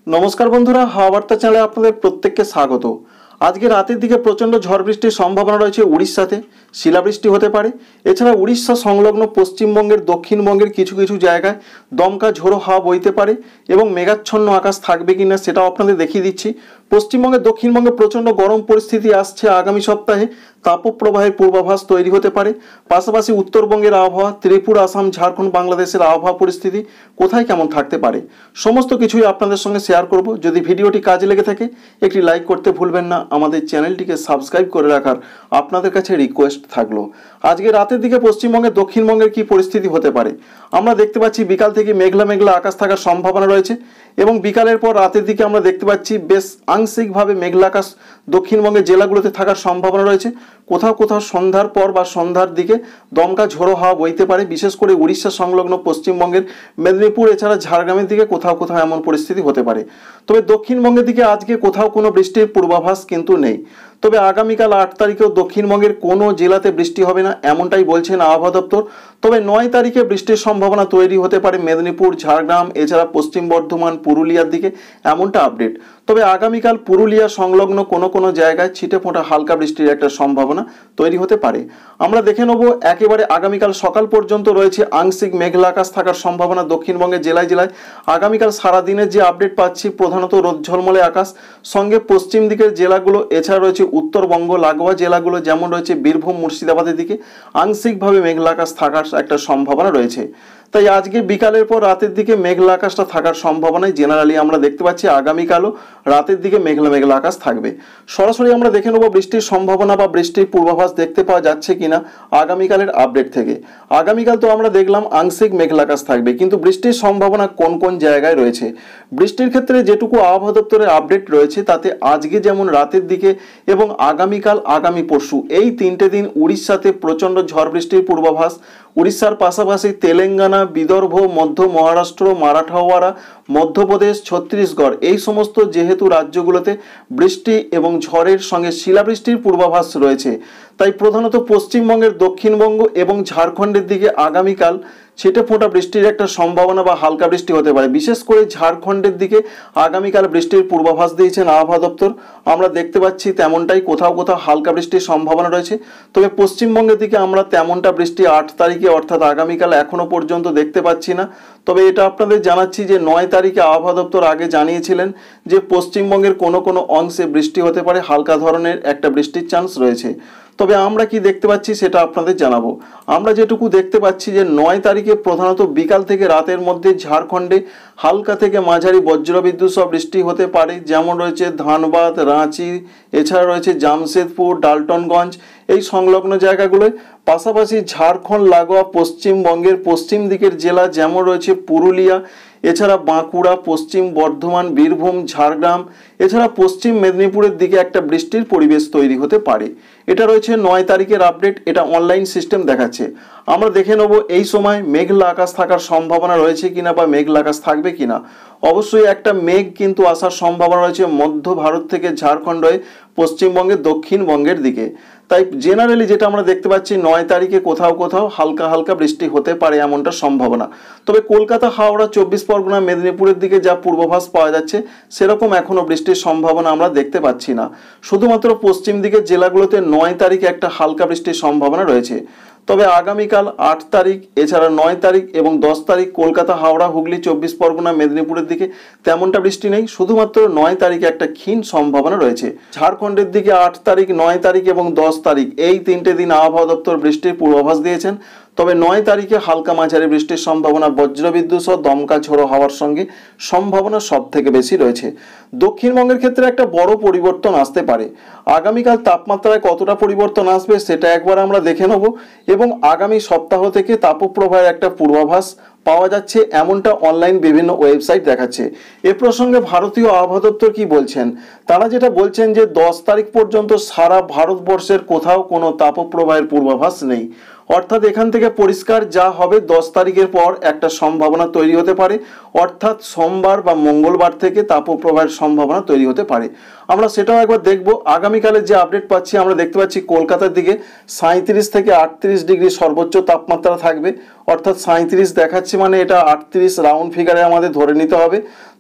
नमस्कार बंधुरा हावा बार्ता चैनले आपनादेर प्रत्येकके स्वागत। आज के रातेर दिके प्रचंड झड़ बृष्टिर सम्भावना रयेछे उड़ीष्याते शिलाबृष्टि होते पारे। एछाड़ा उड़ीष्या संलग्न पश्चिमबंगेर दक्षिणबंगेर किछु किछु जायगाय दमका झोड़ो हावा बইতে पारे एबं मेघाच्छन्न आकाश थाकबे किना सेटाও आपनादेर देखिয়ে दिচ্ছি। पश्चिमबंगे दक्षिणबंगे प्रचंड गरम परिस्थिति आसছে आगामी सप्ताहे तापप्रबाहेर पूर्वाभास तैरी होते पारे। पाशापाशि उत्तरबंगेर आबहावा त्रिपुरा आसाम झारखंड बांग्लादेशेर आबहावा परिस्थिति कोथाय केमन थाकते पारे समस्त किछुई आपनादेर संगे शेयर करब। यदि भिडियोटी काजे लेगे थाके एकटी लाइक करते भूलबेन ना, आमादेर चैनलटिके सबस्क्राइब करे राखार आपनादेर काछे रिक्वेस्ट थाकलो। आजके रातेर दिके पश्चिमबंगे दक्षिणबंगेर की परिस्थिति होते पारे आमरा देखते पाচ্ছি बिकाल थेके मेघला मेघला आकाश थाकार सम्भावना रयेछे এবং বিকালের পর রাতের দিকে আমরা দেখতে পাচ্ছি বেশ আংশিকভাবে মেঘলা আকাশ দক্ষিণবঙ্গের জেলাগুলোতে থাকার সম্ভাবনা রয়েছে। কোথাও কোথাও সন্ধ্যার পর বা সন্ধ্যার দিকে দমকা ঝোড়ো হাওয়া বইতে পারে, বিশেষ করে উড়িষ্যা সংলগ্ন পশ্চিমবঙ্গের মেদিনীপুর এছাড়া ঝাড়গ্রামের দিকে কোথাও কোথাও এমন পরিস্থিতি হতে পারে। তবে দক্ষিণবঙ্গের দিকে আজকে কোথাও কোনো বৃষ্টির পূর্বাভাস কিন্তু নেই। তবে আগামীকাল ৮ তারিখেও দক্ষিণবঙ্গের কোনো জেলাতে বৃষ্টি হবে না এমনটাই বলছেন আবহাওয়া দপ্তর। তবে ৯ তারিখে বৃষ্টির সম্ভাবনা তৈরি হতে পারে মেদিনীপুর ঝাড়গ্রাম এছাড়া পশ্চিম বর্ধমান পুরুলিয়ার দিকে এমনটা আপডেট। তবে আগামীকাল পুরুলিয়া সংলগ্ন কোনো কোনো জায়গায় ছিটে ফোঁটা হালকা বৃষ্টির একটা সম্ভাবনা তৈরি হতে পারে। আমরা দেখে নেব একেবারে আগামীকাল সকাল পর্যন্ত রয়েছে আংশিক মেঘলা আকাশ থাকার সম্ভাবনা দক্ষিণবঙ্গের জেলায় জেলায়। আগামীকাল সারাদিনের যে আপডেট পাচ্ছি প্রধানত রোদ ঝলমলে আকাশ, সঙ্গে পশ্চিম দিকের জেলাগুলো এছাড়া রয়েছে উত্তরবঙ্গ লাগোয়া জেলাগুলো যেমন রয়েছে বীরভূম মুর্শিদাবাদের দিকে আংশিকভাবে মেঘলা আকাশ থাকার একটা সম্ভাবনা রয়েছে। তাই আজকে বিকালের পর রাতের দিকে মেঘলা আকাশটা থাকার সম্ভাবনাই জেনারেলি আমরা দেখতে পাচ্ছি আগামীকালও রাতের দিকে মেঘলা মেঘলা আকাশ থাকবে। সরাসরি আমরা দেখে নেব বৃষ্টির সম্ভাবনা বা বৃষ্টির পূর্বাভাস দেখতে পাওয়া যাচ্ছে কিনা আগামীকালের আপডেট থেকে। আগামীকাল তো আমরা দেখলাম আংশিক মেঘলা আকাশ থাকবে, কিন্তু বৃষ্টির সম্ভাবনা কোন কোন জায়গায় রয়েছে বৃষ্টির ক্ষেত্রে যেটুকু আবহাওয়া দপ্তরের আপডেট রয়েছে তাতে আজকে যেমন রাতের দিকে এবং আগামীকাল আগামী পরশু এই 3টে দিন উড়িষ্যাতে প্রচণ্ড ঝড় বৃষ্টির পূর্বাভাস। উড়িষ্যার পাশাপাশি তেলেঙ্গানা বিদর্ভ মধ্য মহারাষ্ট্র মারাঠাওয়াড়া মধ্যপ্রদেশ ছত্তিশগড় এই সমস্ত যেহেতু রাজ্যগুলোতে বৃষ্টি এবং ঝড়ের সঙ্গে শিলাবৃষ্টির পূর্বাভাস রয়েছে, তাই প্রধানত পশ্চিমবঙ্গের দক্ষিণবঙ্গ এবং ঝাড়খণ্ডের দিকে আগামীকাল ছিটে ফোঁটা বৃষ্টির একটা সম্ভাবনা বা হালকা বৃষ্টি হতে পারে। বিশেষ করে ঝাড়খণ্ডের দিকে আগামীকাল বৃষ্টির পূর্বাভাস দিয়েছেন আবহাওয়া দপ্তর। আমরা দেখতে পাচ্ছি তেমনটাই কোথাও কোথাও হালকা বৃষ্টির সম্ভাবনা রয়েছে। তবে পশ্চিমবঙ্গের দিকে আমরা তেমনটা বৃষ্টি ৮ তারিখে অর্থাৎ আগামীকাল এখনো পর্যন্ত দেখতে পাচ্ছি না। তবে এটা আপনাদের জানাচ্ছি যে ৯ তারিখে আবহাওয়া দপ্তর আগে জানিয়েছিলেন যে পশ্চিমবঙ্গের কোনো কোনো অংশে বৃষ্টি হতে পারে, হালকা ধরনের একটা বৃষ্টির চান্স রয়েছে। তবে আমরা কি দেখতে পাচ্ছি সেটা আপনাদের জানাবো। আমরা যেটুকু দেখতে পাচ্ছি যে ৯ তারিখে প্রধানত বিকাল থেকে রাতের মধ্যে ঝাড়খণ্ডে হালকা থেকে মাঝারি বজ্রবিদ্যুৎ সহ বৃষ্টি হতে পারে, যেমন রয়েছে ধানবাদ রাঁচি এছাড়া রয়েছে জামশেদপুর ডালটনগঞ্জ এই সংলগ্ন জায়গাগুলোয়। পাশাপাশি ঝাড়খণ্ড লাগোয়া পশ্চিমবঙ্গের পশ্চিম দিকের জেলা যেমন রয়েছে পুরুলিয়া এছাড়া বাঁকুড়া পশ্চিম বর্ধমান বীরভূম ঝাড়গ্রাম এছাড়া পশ্চিম মেদিনীপুরের দিকে একটা বৃষ্টির পরিবেশ তৈরি হতে পারে। এটা রয়েছে ৯ তারিখের আপডেট, এটা অনলাইন সিস্টেম দেখাচ্ছে। আমরা দেখে নেব এই সময় মেঘলা আকাশ থাকার সম্ভাবনা রয়েছে কিনা বা মেঘলা আকাশ থাকবে কিনা। অবশ্যই একটা মেঘ কিন্তু আসার সম্ভাবনা রয়েছে মধ্য ভারত থেকে ঝাড়খণ্ড হয়ে পশ্চিমবঙ্গের দক্ষিণবঙ্গের দিকে। তাই জেনারেলি যেটা আমরা দেখতে পাচ্ছি ৯ তারিখে কোথাও কোথাও হালকা হালকা বৃষ্টি হতে পারে এমনটা সম্ভাবনা। তবে কলকাতা হাওড়া ২৪ পরগনা মেদিনীপুরের দিকে যা পূর্বাভাস পাওয়া যাচ্ছে সেরকম এখনো বৃষ্টির সম্ভাবনা আমরা দেখতে পাচ্ছি না। শুধুমাত্র পশ্চিম দিকের জেলাগুলোতে ৯ তারিখে একটা হালকা বৃষ্টির সম্ভাবনা রয়েছে। তবে আগামীকাল ৮ তারিখ এছাড়া ৯ তারিখ এবং ১০ তারিখ কলকাতা হাওড়া হুগলি ২৪ পরগনা মেদিনীপুরের দিকে তেমনটা বৃষ্টি নেই। শুধুমাত্র ৯ তারিখে একটা ক্ষীণ সম্ভাবনা রয়েছে। ঝাড়খণ্ডের দিকে ৮ তারিখ ৯ তারিখ এবং ১০ তারিখ এই ৩টে দিন আবহাওয়া দপ্তর বৃষ্টির পূর্বাভাস দিয়েছেন। তবে ৯ তারিখে হালকা মাঝারি বৃষ্টির সম্ভাবনা বজ্রবিদ্যুৎ সহ দমকা ঝোড়ো হওয়ার সঙ্গে সম্ভাবনা সব থেকে বেশি রয়েছে। দক্ষিণবঙ্গের ক্ষেত্রে একটা বড় পরিবর্তন আসতে পারে। আগামীকাল তাপমাত্রায় কতটা পরিবর্তন আসবে সেটা একবার আমরা দেখে নেব এবং আগামী সপ্তাহ থেকে তাপপ্রবাহের একটা পূর্বাভাস পাওয়া যাচ্ছে এমনটা অনলাইন বিভিন্ন ওয়েবসাইট দেখাচ্ছে। এ প্রসঙ্গে ভারতীয় আবহাওয়া দপ্তর কি বলছেন, তারা যেটা বলছেন যে ১০ তারিখ পর্যন্ত সারা ভারতবর্ষের কোথাও কোনো তাপপ্রবাহের পূর্বাভাস নেই। অর্থাৎ এখান থেকে পরিষ্কার যা হবে ১০ তারিখের পর একটা সম্ভাবনা তৈরি হতে পারে, অর্থাৎ সোমবার বা মঙ্গলবার থেকে তাপপ্রবাহের সম্ভাবনা তৈরি হতে পারে। আমরা সেটাও একবার দেখব। আগামীকালের যে আপডেট পাচ্ছি আমরা দেখতে পাচ্ছি কলকাতার দিকে ৩৭ থেকে ৩৮ ডিগ্রি সর্বোচ্চ তাপমাত্রা থাকবে, অর্থাৎ ৩৭ দেখাচ্ছে মানে এটা ৩৮ রাউন্ড ফিগারে আমাদের ধরে নিতে হবে।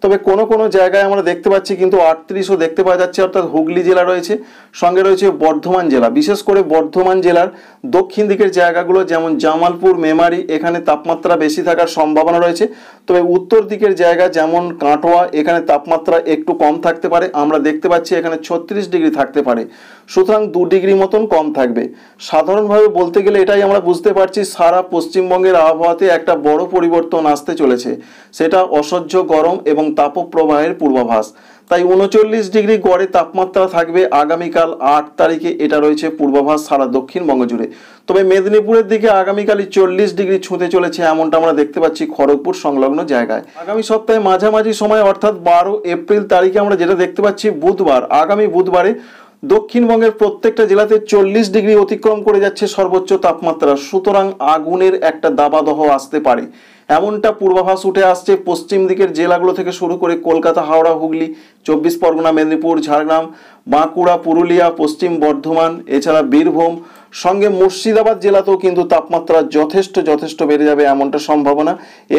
তবে কোনো কোনো জায়গায় আমরা দেখতে পাচ্ছি কিন্তু 38ও দেখতে পাওয়া যাচ্ছে, অর্থাৎ হুগলি জেলা রয়েছে, সঙ্গে রয়েছে বর্ধমান জেলা। বিশেষ করে বর্ধমান জেলার দক্ষিণ দিকের জায়গাগুলো যেমন জামালপুর, মেমারি, এখানে তাপমাত্রা বেশি থাকার সম্ভাবনা রয়েছে। তবে উত্তর দিকের জায়গা যেমন কাটোয়া, এখানে তাপমাত্রা একটু কম থাকতে পারে। আমরা দেখতে পাচ্ছি এখানে 36 ডিগ্রি থাকতে পারে, সুতরাং 2 ডিগ্রি মতন কম থাকবে। সাধারণভাবে বলতে গেলে এটাই আমরা বুঝতে পারছি সারা পশ্চিমবঙ্গের আবহাওয়াতে একটা বড় পরিবর্তন আসতে চলেছে, সেটা অসহ্য গরম এবং তাপপ্রবাহের পূর্বাভাস। তাই 39 ডিগ্রি গড়ে তাপমাত্রা থাকবে আগামীকাল 8 তারিখে, এটা রয়েছে পূর্বাভাস সারা দক্ষিণবঙ্গ জুড়ে। তবে মেদিনীপুরের দিকে আগামীকালই 40 ডিগ্রি ছুঁতে চলেছে, এমনটা আমরা দেখতে পাচ্ছি খড়গপুর সংলগ্ন জায়গায়। আগামী সপ্তাহে মাঝামাঝি সময় অর্থাৎ 12 এপ্রিল তারিখে আমরা যেটা দেখতে পাচ্ছি বুধবার, আগামী বুধবারে দক্ষিণবঙ্গের প্রত্যেকটা জেলাতে 40 ডিগ্রি অতিক্রম করে যাচ্ছে সর্বোচ্চ তাপমাত্রা। সুতরাং আগুনের একটা দাবাদহ আসতে পারে, এমনটা পূর্বাভাস উঠে আসছে পশ্চিম দিকের জেলাগুলো থেকে শুরু করে কলকাতা, হাওড়া, হুগলি, 24 পরগনা, মেদিনীপুর, ঝাড়গ্রাম, বাঁকুড়া, পুরুলিয়া, পশ্চিম বর্ধমান, এছাড়া বীরভূম, সঙ্গে মুর্শিদাবাদ জেলাতেও কিন্তু তাপমাত্রা যথেষ্ট বেড়ে যাবে, এমনটা সম্ভাবনা।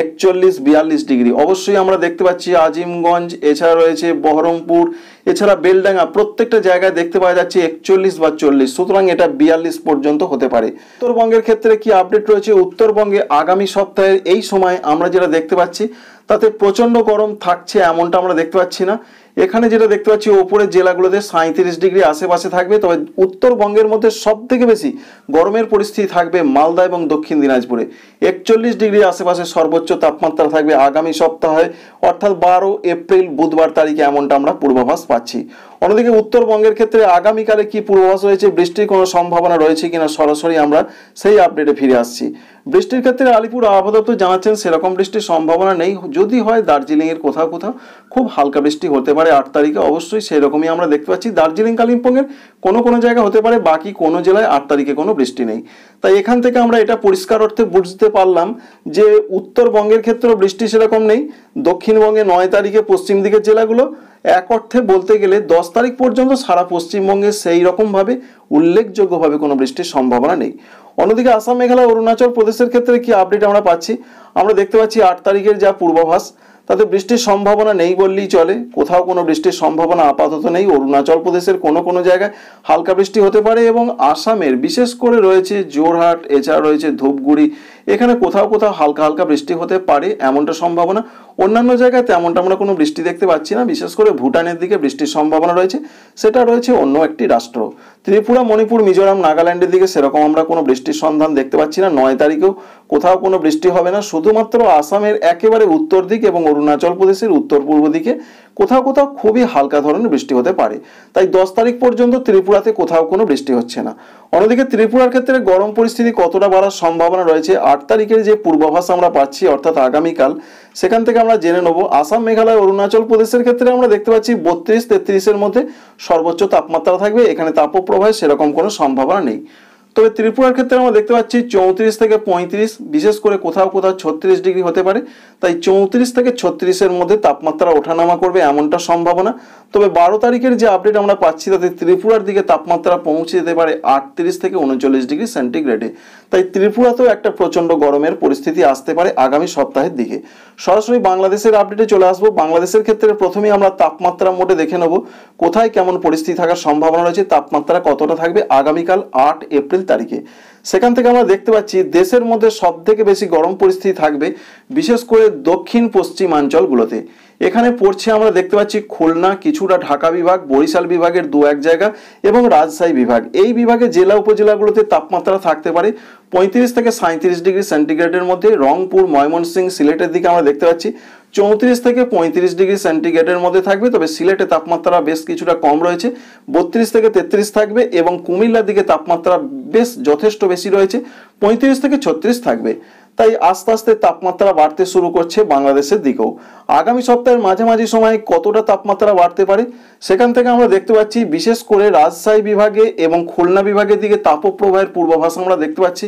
41-42 ডিগ্রি অবশ্যই আমরা দেখতে পাচ্ছি আজিমগঞ্জ, এছাড়া রয়েছে বহরমপুর, এছাড়া বেলডাঙ্গা, প্রত্যেকটা জায়গায় দেখতে পাওয়া যাচ্ছে 41 বা 40, সুতরাং এটা 42 পর্যন্ত হতে পারে। উত্তরবঙ্গের ক্ষেত্রে কি আপডেট রয়েছে? উত্তরবঙ্গে আগামী সপ্তাহের এই সময় আমরা যেটা দেখতে পাচ্ছি তাতে প্রচন্ড গরম থাকছে, এমনটা আমরা দেখতে পাচ্ছি না। এখানে যেটা দেখতে পাচ্ছি ওপরের জেলাগুলোতে 37 ডিগ্রি আশেপাশে থাকবে। তবে উত্তরবঙ্গের মধ্যে সব থেকে বেশি গরমের পরিস্থিতি থাকবে মালদা এবং দক্ষিণ দিনাজপুরে। 41 ডিগ্রি আশেপাশে সর্বোচ্চ তাপমাত্রা থাকবে আগামী সপ্তাহে, অর্থাৎ 12 এপ্রিল বুধবার তারিখে, এমনটা আমরা পূর্বাভাস পাচ্ছি। অন্যদিকে উত্তরবঙ্গের ক্ষেত্রে আগামীকালে কি পূর্বাভাস রয়েছে, বৃষ্টির কোনো সম্ভাবনা রয়েছে কিনা, সরাসরি আমরা সেই আপডেটে ফিরে আসছি। বৃষ্টির ক্ষেত্রে আলিপুর আবহাওয়া দপ্তর জানাচ্ছেন সেরকম বৃষ্টির সম্ভাবনা নেই। যদি হয় দার্জিলিংয়ের কোথাও কোথাও খুব হালকা বৃষ্টি হতে পারে 8 তারিখে, অবশ্যই সেরকমই আমরা দেখতে পাচ্ছি। দার্জিলিং, কালিম্পংয়ের কোনো কোনো জায়গা হতে পারে, বাকি কোনো জেলায় 8 তারিখে কোনো বৃষ্টি নেই। তাই এখান থেকে আমরা এটা পরিষ্কার অর্থে বুঝতে পারলাম যে উত্তরবঙ্গের ক্ষেত্রেও বৃষ্টি সেরকম নেই। দক্ষিণবঙ্গে 9 তারিখে পশ্চিম দিকের জেলাগুলো, এক অর্থে বলতে গেলে 10 তারিখ পর্যন্ত সারা পশ্চিমবঙ্গে সেই রকমভাবে উল্লেখযোগ্যভাবে কোনো বৃষ্টির সম্ভাবনা নেই। অন্যদিকে আসাম, মেঘালয়, অরুণাচল প্রদেশের ক্ষেত্রে কি আপডেট আমরা পাচ্ছি? আমরা দেখতে পাচ্ছি 8 তারিখের যা পূর্বাভাস তাতে বৃষ্টির সম্ভাবনা নেই বললেই চলে, কোথাও কোনো বৃষ্টির সম্ভাবনা আপাতত নেই। অরুণাচল প্রদেশের কোনো কোনো জায়গায় হালকা বৃষ্টি হতে পারে এবং আসামের বিশেষ করে রয়েছে জোরহাট, এছাড়া রয়েছে ধূপগুড়ি, এখানে কোথাও কোথাও হালকা হালকা বৃষ্টি হতে পারে, এমনটা সম্ভাবনা। অন্যান্য জায়গায় তেমনটা আমরা কোনো বৃষ্টি দেখতে পাচ্ছি না। বিশেষ করে ভুটানের দিকে বৃষ্টির সম্ভাবনা রয়েছে, সেটা রয়েছে অন্য একটি রাষ্ট্র। ত্রিপুরা, মণিপুর, মিজোরাম, নাগাল্যান্ডের দিকে সেরকম আমরা কোনো বৃষ্টির সন্ধান দেখতে পাচ্ছি না। 9 তারিখেও কোথাও কোনো বৃষ্টি হবে না, শুধুমাত্র আসামের একেবারে উত্তর দিক এবং অরুণাচল প্রদেশের উত্তর পূর্ব দিকে কোথাও কোথাও খুবই হালকা ধরনের বৃষ্টি হতে পারে। তাই 10 তারিখ পর্যন্ত ত্রিপুরাতে কোথাও কোনো বৃষ্টি হচ্ছে না। অন্যদিকে ত্রিপুরার ক্ষেত্রে গরম পরিস্থিতি কতটা বাড়ার সম্ভাবনা রয়েছে 8 তারিখের যে পূর্বাভাস আমরা পাচ্ছি, অর্থাৎ আগামীকাল, সেখান থেকে আমরা জেনে নেব। আসাম, মেঘালয়, অরুণাচল প্রদেশের ক্ষেত্রে আমরা দেখতে পাচ্ছি 32-33-এর মধ্যে সর্বোচ্চ তাপমাত্রা থাকবে, এখানে তাপপ্রবাহের সেরকম কোনো সম্ভাবনা নেই। তবে ত্রিপুরার ক্ষেত্রে আমরা দেখতে পাচ্ছি 34 থেকে 35, বিশেষ করে কোথাও কোথাও 36 ডিগ্রি হতে পারে। তাই 34 থেকে 36-এর মধ্যে তাপমাত্রা ওঠানামা করবে, এমনটা সম্ভাবনা। তবে 12 তারিখের যে আপডেট আমরা পাচ্ছি তাতে ত্রিপুরার দিকে তাপমাত্রা পৌঁছে যেতে পারে 38 থেকে 39 ডিগ্রি সেন্টিগ্রেডে। তাই ত্রিপুরাতেও একটা প্রচণ্ড গরমের পরিস্থিতি আসতে পারে আগামী সপ্তাহের দিকে। সরাসরি বাংলাদেশের আপডেটে চলে আসবো। বাংলাদেশের ক্ষেত্রে প্রথমেই আমরা তাপমাত্রা মোটে দেখে নেব কোথায় কেমন পরিস্থিতি থাকার সম্ভাবনা রয়েছে, তাপমাত্রা কতটা থাকবে আগামীকাল 8 এপ্রিল তারিখে। সেখান থেকে আমরা দেখতে পাচ্ছি দেশের মধ্যে সব থেকে বেশি গরম পরিস্থিতি থাকবে বিশেষ করে দক্ষিণ পশ্চিমাঞ্চলগুলোতে। এখানে পড়ছে আমরা দেখতে পাচ্ছি খুলনা, কিছুটা ঢাকা বিভাগ, বরিশাল বিভাগের 2-1 জায়গা এবং রাজশাহী বিভাগ। এই বিভাগে জেলা উপজেলাগুলোতে তাপমাত্রা থাকতে পারে 35 থেকে 37 ডিগ্রি সেন্টিগ্রেডের মধ্যে। রংপুর, ময়মনসিংহ, সিলেটের দিকে আমরা দেখতে পাচ্ছি 34 থেকে 35 ডিগ্রি সেন্টিগ্রেডের মধ্যে থাকবে। তবে সিলেটে তাপমাত্রা বেশ কিছুটা কম রয়েছে, 32 থেকে 33 থাকবে এবং কুমিল্লার দিকে তাপমাত্রা বেশ যথেষ্ট বেশি রয়েছে, 35 থেকে 36 থাকবে। তাই আস্তে আস্তে তাপমাত্রা বাড়তে শুরু করছে বাংলাদেশের দিকেও। আগামী সপ্তাহের মাঝামাঝি সময়ে কতটা তাপমাত্রা বাড়তে পারে সেখান থেকে আমরা দেখতে পাচ্ছি বিশেষ করে রাজশাহী বিভাগে এবং খুলনা বিভাগের দিকে তাপপ্রবাহের পূর্বাভাস আমরা দেখতে পাচ্ছি।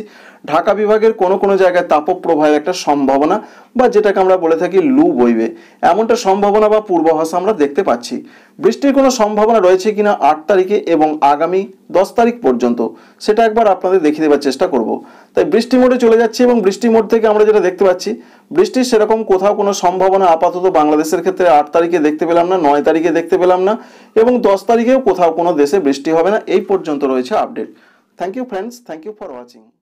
ঢাকা বিভাগের কোনো কোনো জায়গায় তাপপ্রবাহের একটা সম্ভাবনা বা যেটাকে আমরা বলে থাকি লু বইবে, এমনটা সম্ভাবনা বা পূর্বাভাস আমরা দেখতে পাচ্ছি। বৃষ্টির কোনো সম্ভাবনা রয়েছে কিনা 8 তারিখে এবং আগামী 10 তারিখ পর্যন্ত সেটা একবার আপনাদের দেখিয়ে দেওয়ার চেষ্টা করব। তাই বৃষ্টি মোডে চলে যাচ্ছি এবং বৃষ্টি মোড থেকে আমরা যেটা দেখতে পাচ্ছি, বৃষ্টির সেরকম কোথাও কোনো সম্ভাবনা আপাতত বাংলাদেশের ক্ষেত্রে 8 তারিখে দেখতে পেলাম না, 9 তারিখে দেখতে পেলাম না এবং 10 তারিখেও কোথাও কোনো দেশে বৃষ্টি হবে না। এই পর্যন্ত রয়েছে update. Thank you friends, thank you for watching.